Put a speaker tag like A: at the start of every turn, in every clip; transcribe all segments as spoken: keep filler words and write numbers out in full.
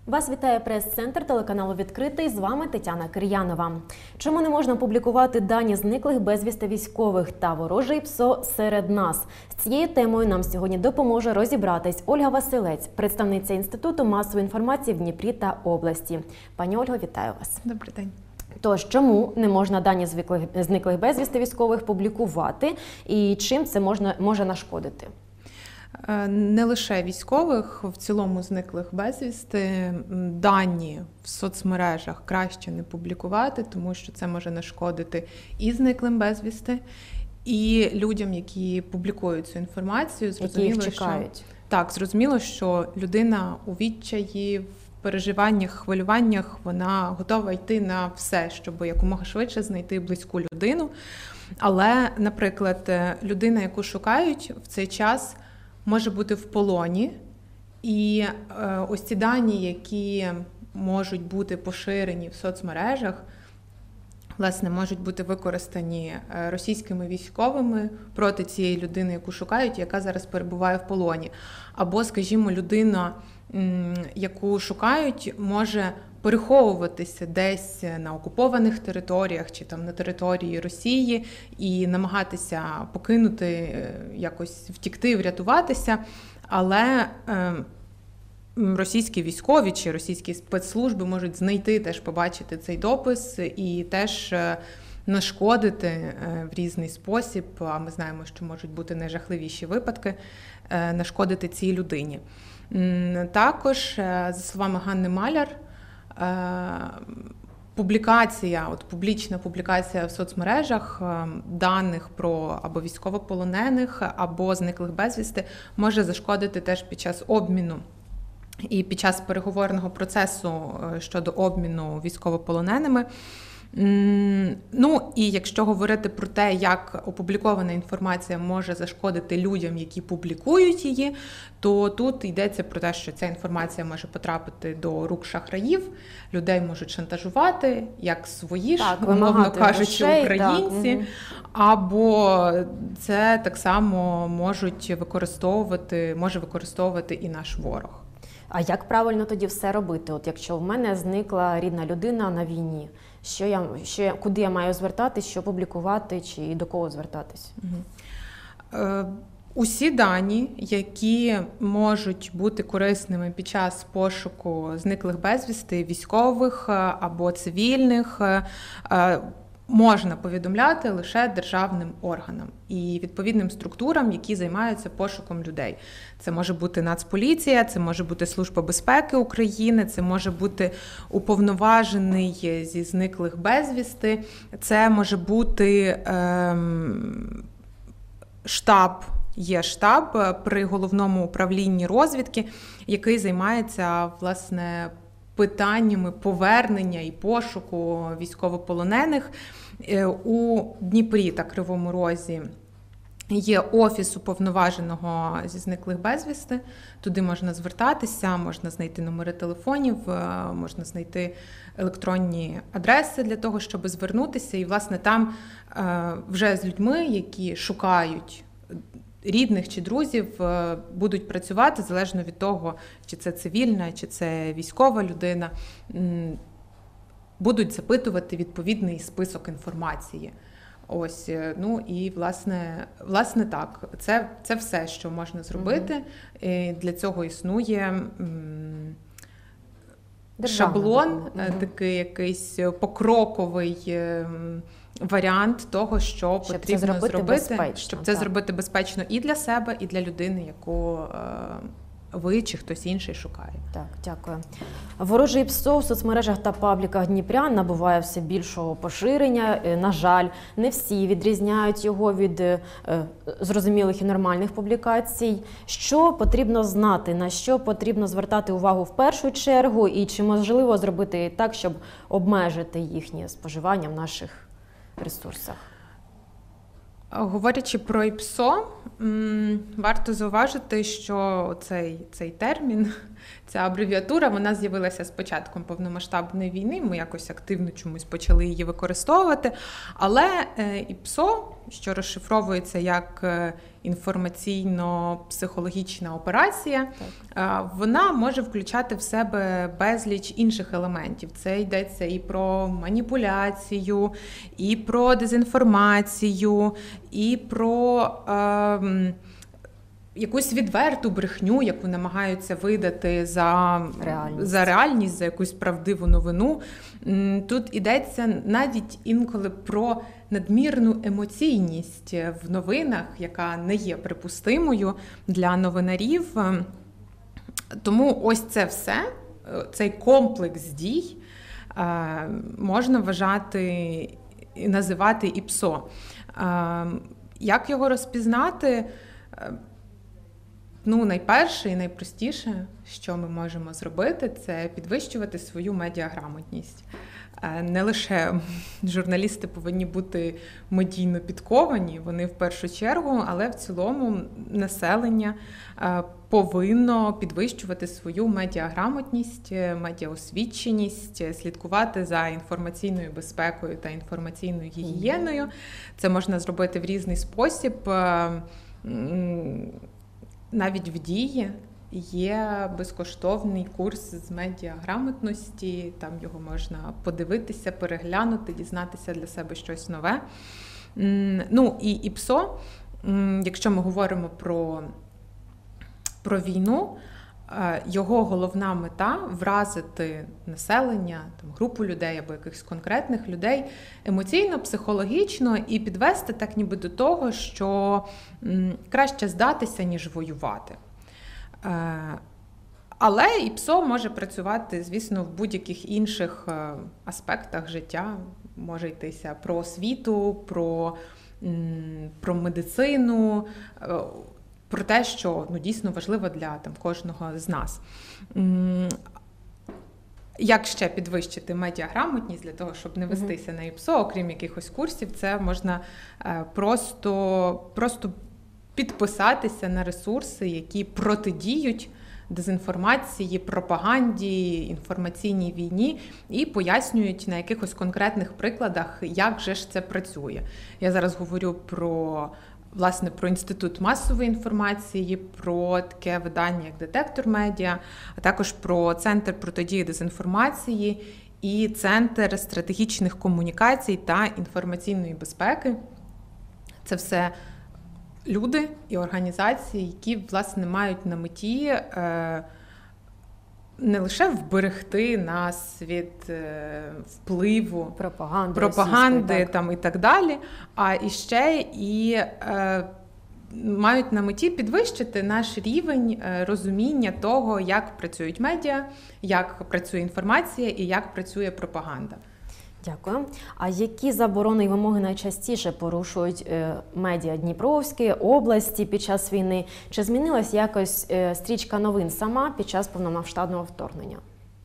A: Вас вітає прес-центр телеканалу «Відкритий». З вами Тетяна Кир'янова. Чому не можна публікувати дані зниклих безвісти військових та вороже ПСО серед нас? З цією темою нам сьогодні допоможе розібратись Ольга Василець, представниця Інституту масової інформації в Дніпрі та області. Пані Ольго, вітаю вас.
B: Добрий день.
A: Тож, чому не можна дані зниклих безвісти військових публікувати і чим це можна, може нашкодити?
B: Не лише військових, в цілому зниклих безвісти, дані в соцмережах краще не публікувати, тому що це може нашкодити і зниклим безвісти, і людям, які публікують цю інформацію.
A: Зрозуміло, які їх чекають.
B: Що, так, зрозуміло, що людина у відчаї, в переживаннях, хвилюваннях, вона готова йти на все, щоб якомога швидше знайти близьку людину. Але, наприклад, людина, яку шукають в цей час, може бути в полоні, і е, ось ці дані, які можуть бути поширені в соцмережах, власне, можуть бути використані російськими військовими проти цієї людини, яку шукають, яка зараз перебуває в полоні. Або, скажімо, людина, м, яку шукають, може переховуватися десь на окупованих територіях чи там на території Росії і намагатися покинути, якось втікти, врятуватися, але е, російські військові чи російські спецслужби можуть знайти, теж побачити цей допис і теж нашкодити в різний спосіб, а ми знаємо, що можуть бути найжахливіші випадки, нашкодити цій людині. Також, за словами Ганни Маляр, публікація, от публічна публікація в соцмережах даних про або військовополонених, або зниклих безвісти може зашкодити теж під час обміну і під час переговорного процесу щодо обміну військовополоненими. Ну, і якщо говорити про те, як опублікована інформація може зашкодити людям, які публікують її, то тут йдеться про те, що ця інформація може потрапити до рук шахраїв, людей можуть шантажувати, як свої
A: так,
B: ж, умовно кажучи,
A: грошей,
B: українці,
A: так.
B: Або це так само можуть використовувати, може використовувати і наш ворог.
A: А як правильно тоді все робити? От якщо в мене зникла рідна людина на війні, що я, що я, куди я маю звертатись, що публікувати, чи до кого звертатись?
B: Угу. Е, усі дані, які можуть бути корисними під час пошуку зниклих безвісти, військових або цивільних, е, можна повідомляти лише державним органам і відповідним структурам, які займаються пошуком людей. Це може бути Нацполіція, це може бути Служба безпеки України, це може бути уповноважений зі зниклих безвісти, це може бути ем, штаб, є штаб при Головному управлінні розвідки, який займається, власне, питаннями повернення і пошуку військовополонених. У Дніпрі та Кривому Розі є офіс уповноваженого зі зниклих безвісти. Туди можна звертатися, можна знайти номери телефонів, можна знайти електронні адреси для того, щоб звернутися. І, власне, там вже з людьми, які шукають рідних чи друзів, будуть працювати залежно від того, чи це цивільна, чи це військова людина, будуть запитувати відповідний список інформації. Ось, ну і власне, власне так, це, це все, що можна зробити. Mm-hmm. Для цього існує Державна, шаблон, mm-hmm. такий якийсь покроковий варіант того, що
A: щоб
B: потрібно
A: це зробити,
B: зробити,
A: безпечно,
B: щоб це
A: так.
B: зробити безпечно і для себе, і для людини, яку ви чи хтось інший шукає.
A: Так, дякую. Ворожий ПСО в соцмережах та пабліках Дніпрян набуває все більшого поширення. На жаль, не всі відрізняють його від е, зрозумілих і нормальних публікацій. Що потрібно знати, на що потрібно звертати увагу в першу чергу, і чи можливо зробити так, щоб обмежити їхнє споживання в наших ресурсах?
B: Говорячи про ІПСО, м, варто зауважити, що цей, цей термін, ця абревіатура, вона з'явилася з початком повномасштабної війни, ми якось активно чомусь почали її використовувати, але е, ІПСО, що розшифровується як е, інформаційно-психологічна операція, е, вона може включати в себе безліч інших елементів. Це йдеться і про маніпуляцію, і про дезінформацію, і про е, якусь відверту брехню, яку намагаються видати за
A: реальність.
B: за реальність, за якусь правдиву новину. Тут йдеться навіть інколи про надмірну емоційність в новинах, яка не є припустимою для новинарів. Тому ось це все, цей комплекс дій можна вважати і називати ІПСО. Як його розпізнати? Ну, найперше і найпростіше, що ми можемо зробити, це підвищувати свою медіаграмотність. Не лише журналісти повинні бути медійно підковані, вони в першу чергу, але в цілому населення повинно підвищувати свою медіаграмотність, медіаосвіченість, слідкувати за інформаційною безпекою та інформаційною гігієною. Це можна зробити в різний спосіб. Навіть в Дії є безкоштовний курс з медіаграмотності, там його можна подивитися, переглянути, дізнатися для себе щось нове. Ну і ІПСО, якщо ми говоримо про, про війну, його головна мета – вразити населення, там, групу людей або якихось конкретних людей емоційно, психологічно і підвести так ніби до того, що м, краще здатися, ніж воювати. Е, але ІПСО може працювати, звісно, в будь-яких інших е, аспектах життя. Може йтися про освіту, про, м, про медицину, е, про те, що ну, дійсно важливо для там, кожного з нас. Як ще підвищити медіаграмотність для того, щоб не вестися на ІПСО, окрім якихось курсів, це можна просто, просто підписатися на ресурси, які протидіють дезінформації, пропаганді, інформаційній війні і пояснюють на якихось конкретних прикладах, як же ж це працює. Я зараз говорю про власне, про Інститут масової інформації, про таке видання, як «Детектор медіа», а також про Центр протидії дезінформації і Центр стратегічних комунікацій та інформаційної безпеки. Це все люди і організації, які, власне, мають на меті е, не лише вберегти нас від е, впливу
A: пропаганди,
B: пропаганди
A: російської,
B: там, і так далі, а іще і е, мають на меті підвищити наш рівень е, розуміння того, як працюють медіа, як працює інформація і як працює пропаганда.
A: Дякую. А які заборони і вимоги найчастіше порушують медіа Дніпровської області під час війни? Чи змінилась якось стрічка новин сама під час повномасштабного вторгнення?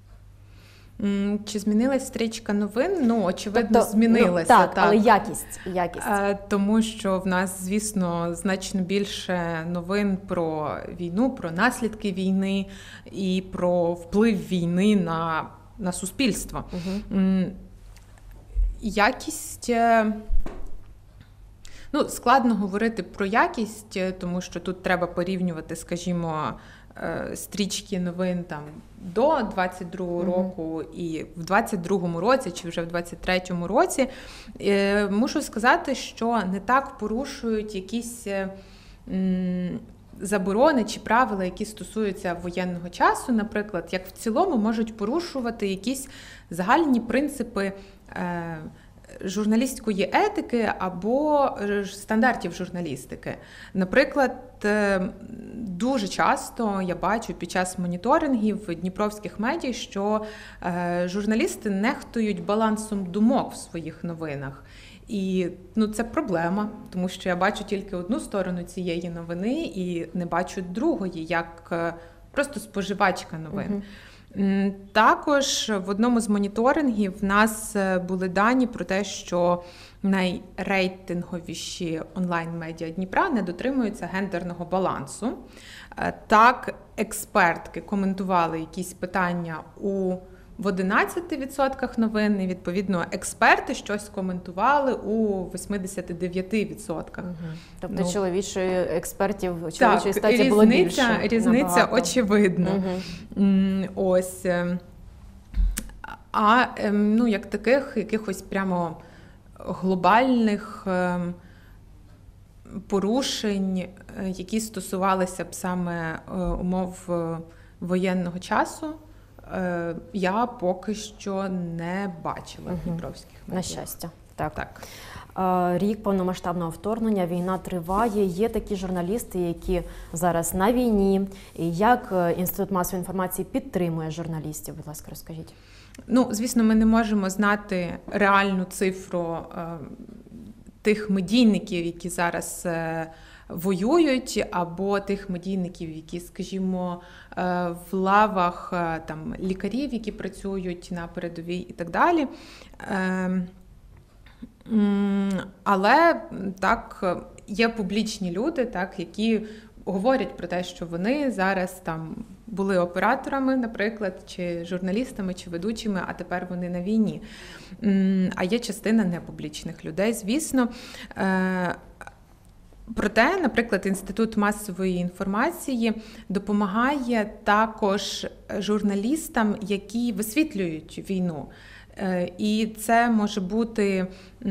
B: Чи змінилась стрічка новин? Ну, очевидно,
A: тобто,
B: змінилася.
A: Ну, так,
B: так,
A: але якість, якість.
B: Тому що в нас, звісно, значно більше новин про війну, про наслідки війни і про вплив війни на, на суспільство. Угу. Якість, ну, складно говорити про якість, тому що тут треба порівнювати, скажімо, стрічки новин там до двадцять другого mm-hmm. року і в двадцять другому році, чи вже в двадцять третьому році. Мушу сказати, що не так порушують якісь заборони чи правила, які стосуються воєнного часу, наприклад, як в цілому можуть порушувати якісь загальні принципи журналістської етики або стандартів журналістики. Наприклад, дуже часто я бачу під час моніторингів дніпровських медіа, що журналісти нехтують балансом думок в своїх новинах. І ну, це проблема, тому що я бачу тільки одну сторону цієї новини і не бачу другої, як просто споживачка новин. Uh-huh. Також в одному з моніторингів в нас були дані про те, що найрейтинговіші онлайн-медіа Дніпра не дотримуються гендерного балансу. Так, експертки коментували якісь питання у в одинадцяти відсотках новин, і, відповідно, експерти щось коментували у вісімдесят дев'ять відсотках.
A: Угу. Тобто
B: ну,
A: чоловічої експертів, чоловічої статі
B: різниця,
A: було більше.
B: Різниця
A: набагато.
B: очевидна.
A: Угу.
B: Ось. А ну, як таких якихось прямо глобальних порушень, які стосувалися б саме умов воєнного часу, я поки що не бачила в дніпровських медіа.
A: На щастя. Так.
B: Так.
A: Рік повномасштабного вторгнення, війна триває. Є такі журналісти, які зараз на війні. І як Інститут масової інформації підтримує журналістів? Будь ласка, розкажіть.
B: Ну, звісно, ми не можемо знати реальну цифру е, тих медійників, які зараз е, воюють, або тих медійників, які, скажімо, е, в лавах е, там, лікарів, які працюють на передовій і так далі. Е, але так, є публічні люди, так, які говорять про те, що вони зараз там були операторами, наприклад, чи журналістами, чи ведучими, а тепер вони на війні. А є частина непублічних людей, звісно. Проте, наприклад, Інститут масової інформації допомагає також журналістам, які висвітлюють війну. І це може бути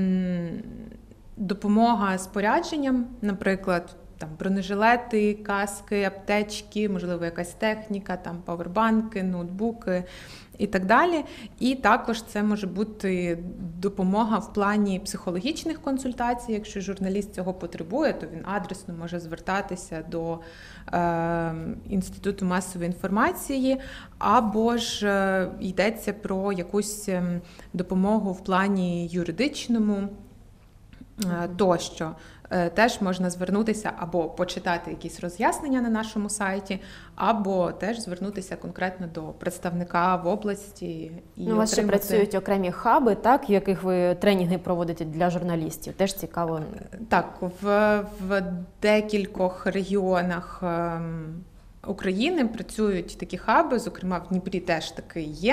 B: допомога спорядженням, наприклад, там бронежилети, каски, аптечки, можливо, якась техніка, там павербанки, ноутбуки і так далі. І також це може бути допомога в плані психологічних консультацій. Якщо журналіст цього потребує, то він адресно може звертатися до е, Інституту масової інформації, або ж е, йдеться про якусь допомогу в плані юридичному, е, тощо. Теж можна звернутися або почитати якісь роз'яснення на нашому сайті, або теж звернутися конкретно до представника в області. І
A: ну, у вас ще
B: отримати...
A: працюють окремі хаби, так, в яких ви тренінги проводите для журналістів. Теж цікаво.
B: Так, в, в декількох регіонах України працюють такі хаби, зокрема в Дніпрі теж таки є.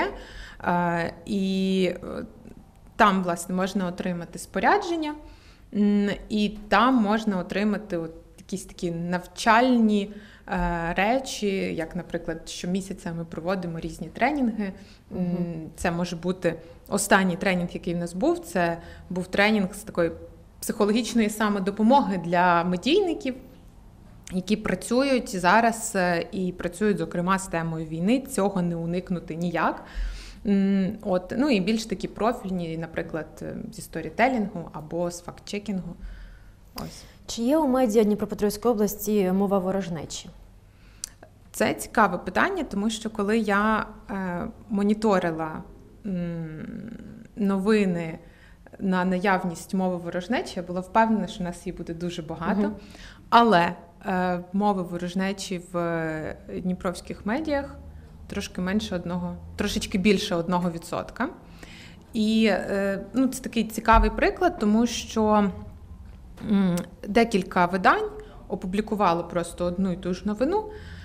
B: І там, власне, можна отримати спорядження. І там можна отримати от якісь такі навчальні е, речі, як, наприклад, щомісяця ми проводимо різні тренінги. Mm-hmm. Це може бути останній тренінг, який в нас був, це був тренінг з такої психологічної самодопомоги для медійників, які працюють зараз і працюють, зокрема, з темою війни. Цього не уникнути ніяк. От, ну і більш такі профільні, наприклад, зі сторітелінгу або з факт-чекінгу. Ось.
A: Чи є у медіа Дніпропетровської області мова ворожнечі?
B: Це цікаве питання, тому що коли я е, моніторила м, новини на наявність мови ворожнечі, я була впевнена, що у нас її буде дуже багато. Угу. Але е, мови ворожнечі в дніпровських медіях трошки менше одного, трошечки більше одного відсотка. І ну, це такий цікавий приклад, тому що м, декілька видань опублікувало просто одну і ту ж новину.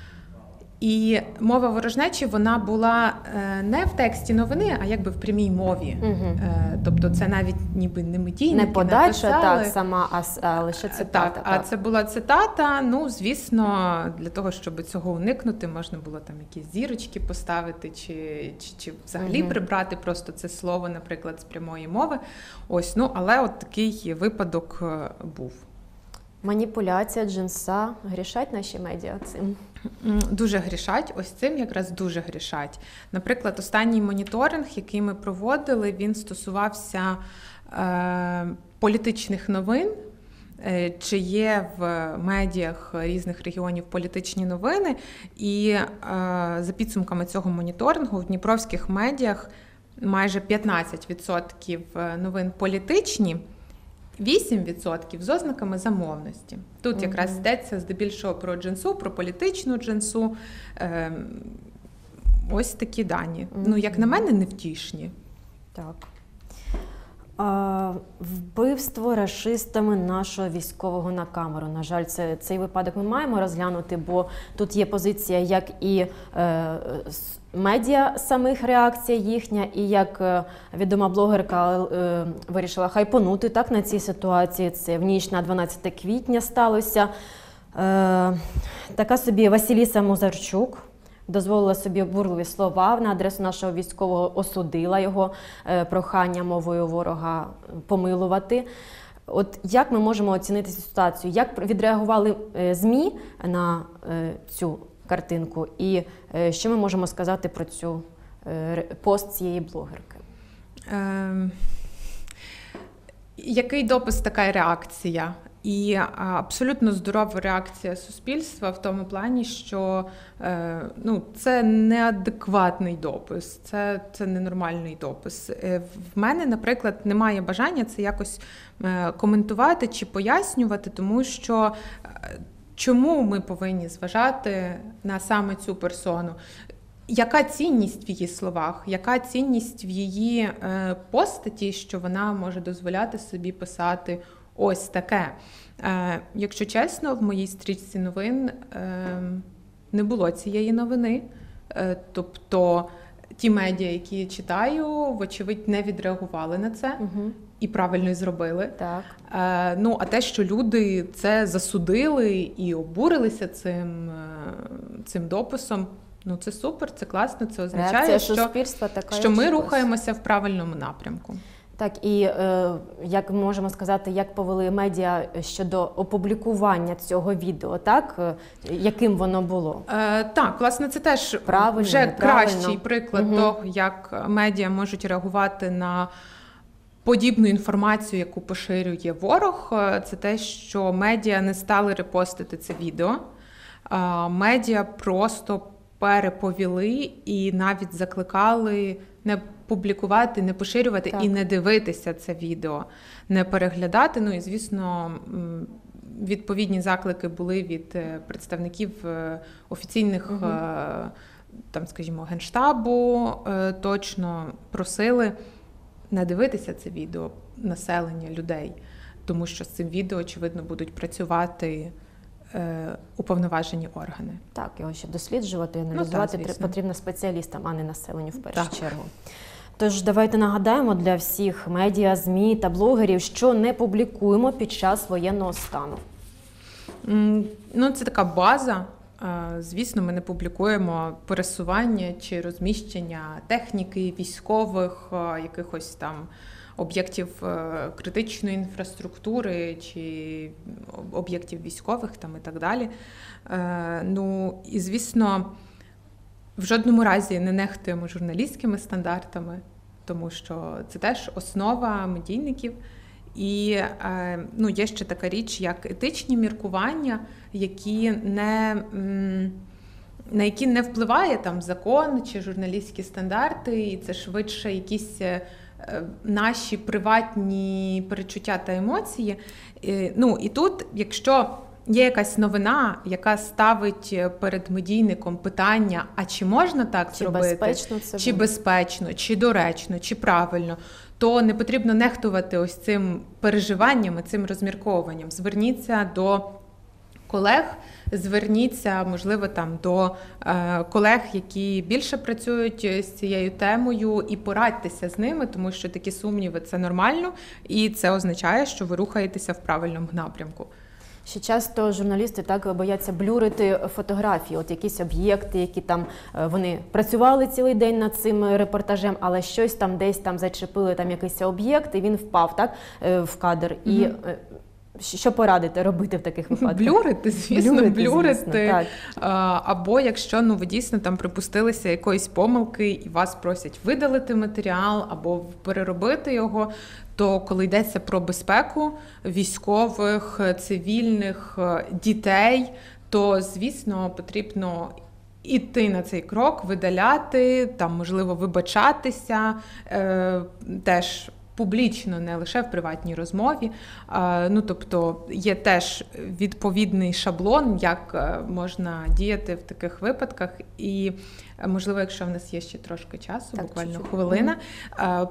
B: І мова ворожнечі, вона була не в тексті новини, а якби в прямій мові. Угу. Тобто це навіть ніби не медійники
A: не подача,
B: написали.
A: Так, сама, а, а лише цитата.
B: Так, а так. Це була цитата. Ну, звісно, для того, щоб цього уникнути, можна було там якісь зірочки поставити, чи, чи, чи взагалі угу. прибрати просто це слово, наприклад, з прямої мови. Ось, ну, але от такий випадок був.
A: Маніпуляція, джинса. Грішать наші медіа цим?
B: Дуже грішать. Ось цим якраз дуже грішать. Наприклад, останній моніторинг, який ми проводили, він стосувався е, політичних новин. Е, чи є в медіях різних регіонів політичні новини. І е, за підсумками цього моніторингу в дніпровських медіях майже п'ятнадцять відсотків новин політичні, вісім відсотків з ознаками замовності. Тут mm-hmm. якраз йдеться здебільшого про джинсу, про політичну джинсу. Е, ось такі дані. Mm-hmm. Ну, як на мене, невтішні.
A: Так. А, вбивство рашистами нашого військового на камеру. На жаль, це, цей випадок ми маємо розглянути, бо тут є позиція як і е, медіа самих, реакція їхня, і як е, відома блогерка е, вирішила хайпонути так, на цій ситуації. Це в ніч на дванадцяте квітня сталося. Е, така собі Василіса Музарчук дозволила собі обурливі слова на адресу нашого військового, осудила його е, прохання мовою ворога помилувати. От як ми можемо оцінити цю ситуацію? Як відреагували е, ЗМІ на е, цю картинку? І е, що ми можемо сказати про цю е, пост цієї блогерки?
B: Е, який допис, така реакція? І абсолютно здорова реакція суспільства в тому плані, що е, ну, це неадекватний допис, це, це ненормальний допис. Е, в мене, наприклад, немає бажання це якось е, коментувати чи пояснювати, тому що е, чому ми повинні зважати на саме цю персону? Яка цінність в її словах, яка цінність в її е, постаті, що вона може дозволяти собі писати ось таке. Е, якщо чесно, в моїй стрічці новин е, не було цієї новини. Е, тобто ті медіа, які я читаю, вочевидь, не відреагували на це. Угу. І правильно й зробили.
A: Так.
B: Е, ну, а те, що люди це засудили і обурилися цим, цим дописом, ну це супер, це класно, це означає,
A: реакція
B: що,
A: суспільства така,
B: що ми рухаємося в правильному напрямку.
A: Так, і е, як можемо сказати, як повели медіа щодо опублікування цього відео, так? Е, яким воно було?
B: Е, так, власне, це теж
A: правильно,
B: вже
A: неправильно.
B: кращий приклад
A: угу.
B: того, як медіа можуть реагувати на подібну інформацію, яку поширює ворог. Це те, що медіа не стали репостити це відео. Е, медіа просто переповіли і навіть закликали не публікувати, не поширювати так. і не дивитися це відео, не переглядати. Ну і, звісно, відповідні заклики були від представників офіційних, угу. там, скажімо, Генштабу, точно просили не дивитися це відео населення, людей, тому що з цим відео, очевидно, будуть працювати уповноважені органи.
A: Так, його ще досліджувати, аналізувати
B: ну, так,
A: потрібно спеціалістам, а не населенню в першу
B: так.
A: чергу. Тож давайте нагадаємо для всіх медіа, ЗМІ та блогерів, що не публікуємо під час воєнного стану.
B: Ну, це така база. Звісно, ми не публікуємо пересування чи розміщення техніки, військових, якихось там об'єктів критичної інфраструктури чи об'єктів військових там і так далі. Ну, і, звісно, в жодному разі не нехтуємо журналістськими стандартами, тому що це теж основа медійників. І ну, є ще така річ, як етичні міркування, які не, на які не впливає там закон чи журналістські стандарти, і це швидше якісь наші приватні перечуття та емоції. Ну, і тут, якщо є якась новина, яка ставить перед медійником питання, а чи можна так
A: чи
B: зробити?
A: Безпечно це
B: чи
A: буде?
B: безпечно, чи доречно, чи правильно, то не потрібно нехтувати ось цим переживанням, цим розмірковуванням. Зверніться до колег, зверніться, можливо, там до е, колег, які більше працюють з цією темою, і порадьтеся з ними, тому що такі сумніви – це нормально, і це означає, що ви рухаєтеся в правильному напрямку.
A: Ще часто журналісти так бояться блюрити фотографії, от якісь об'єкти, які там вони працювали цілий день над цим репортажем, але щось там десь там зачепили там якийсь об'єкт, і він впав так в кадр. І mm-hmm. що порадити робити в таких випадках?
B: Блюрити, звісно, блюрити. блюрити.
A: Звісно, так.
B: Або якщо ну, ви дійсно там припустилися якоїсь помилки і вас просять видалити матеріал або переробити його, то коли йдеться про безпеку військових, цивільних, дітей, то, звісно, потрібно іти на цей крок, видаляти, там, можливо, вибачатися, е, теж публічно, не лише в приватній розмові. Е, ну, тобто є теж відповідний шаблон, як можна діяти в таких випадках. І, можливо, якщо в нас є ще трошки часу,
A: так,
B: буквально
A: чуть-чуть.
B: хвилина, е,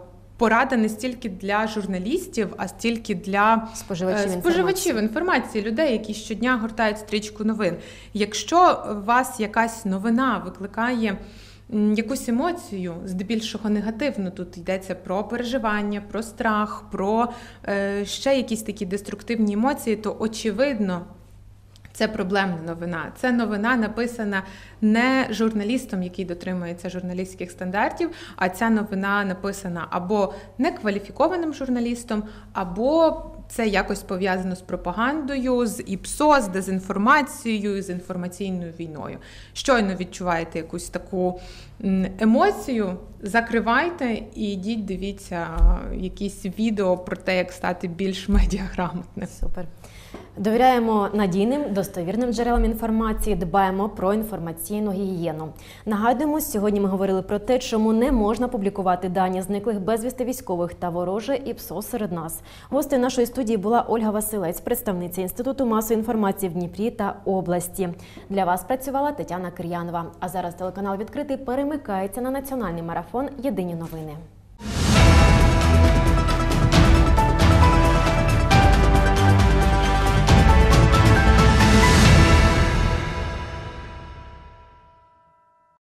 B: порада не стільки для журналістів, а стільки для
A: Споживачів
B: е,
A: інформації.
B: споживачів інформації, людей, які щодня гортають стрічку новин. Якщо у вас якась новина викликає м, якусь емоцію, здебільшого негативну, тут йдеться про переживання, про страх, про е, ще якісь такі деструктивні емоції, то очевидно, це проблемна новина. Це новина написана не журналістом, який дотримується журналістських стандартів, а ця новина написана або некваліфікованим журналістом, або це якось пов'язано з пропагандою, з ІПСО, з дезінформацією, з інформаційною війною. Щойно відчуваєте якусь таку емоцію, закривайте і йдіть, дивіться якісь відео про те, як стати більш медіаграмотним.
A: Супер. Довіряємо надійним, достовірним джерелам інформації, дбаємо про інформаційну гігієну. Нагадуємо, сьогодні ми говорили про те, чому не можна публікувати дані зниклих безвісти військових та вороже ІПСО серед нас. Гостею нашої студії була Ольга Василець, представниця Інституту масової інформації в Дніпрі та області. Для вас працювала Тетяна Кир'янова. А зараз телеканал «Відкритий» перемикається на національний марафон «Єдині новини».